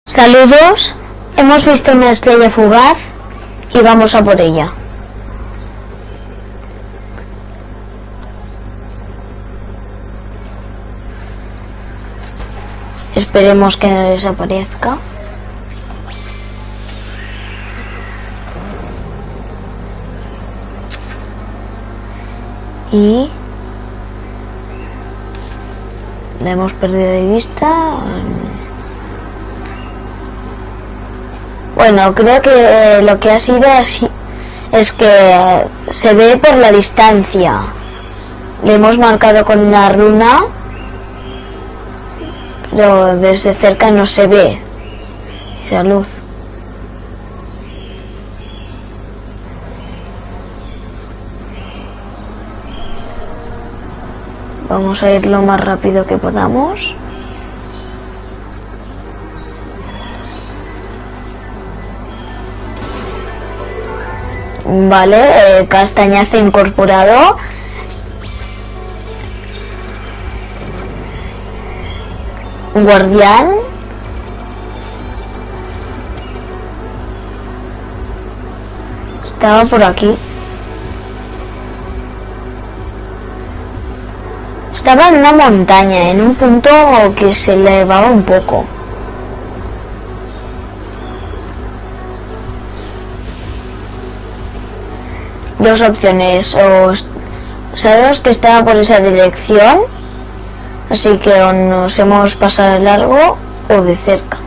Saludos, hemos visto una estrella fugaz y vamos a por ella. Esperemos que no desaparezca. Y la hemos perdido de vista. Bueno, creo que lo que ha sido es que se ve por la distancia. Le hemos marcado con una runa, pero desde cerca no se ve esa luz. Vamos a ir lo más rápido que podamos. Vale, castañazo incorporado. Guardián. Estaba por aquí. Estaba en una montaña, en un punto que se elevaba un poco. Dos opciones, o sabemos que estaba por esa dirección, así que o nos hemos pasado de largo o de cerca.